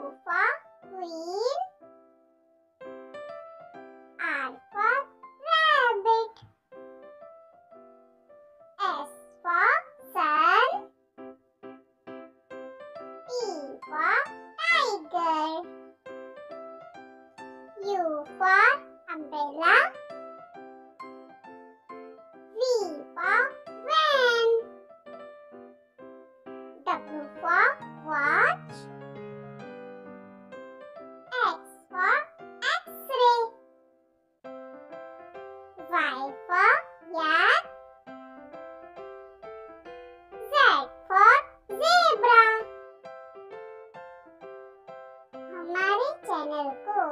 for queen. R for rabbit. S for sun. T for tiger. U for umbrella. V for van. W for watch. X for X-ray. Y for yak. Z for zebra. हमारे channel को